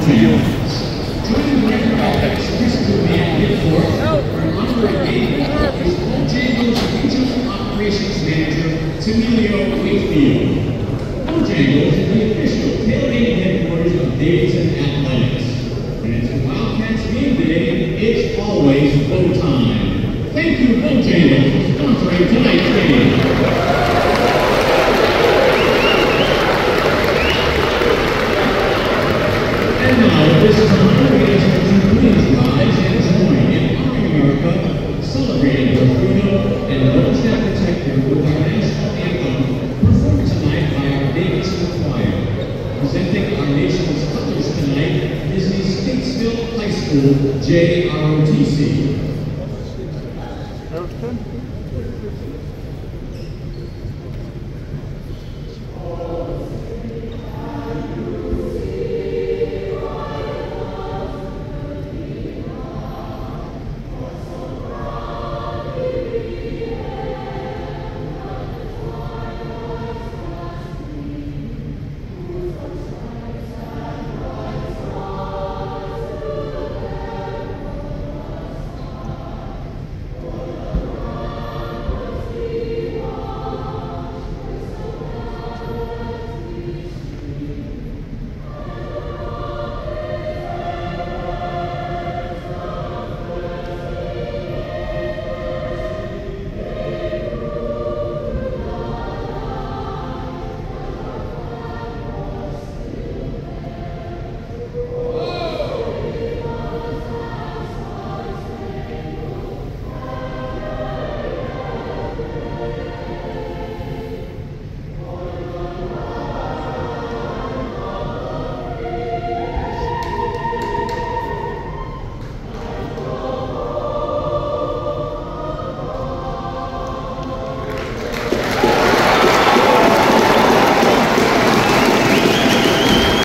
Bojangles. Joining the record office, musical band hit for our honorary David is Bojangles Regional Operations Manager, Emilio Wakefield. Bojangles is the official tailgate headquarters of Davidson Athletics. And it's Wildcats game day, it's always Bo time. Thank you, Bojangles, for sponsoring tonight's game. And now, at this time, we ask you to please rise and join in honoring America, celebrating her freedom, and those that protect her with our national anthem, performed tonight by our Davidson Choir. Presenting our nation's colors tonight is the Statesville High School JROTC.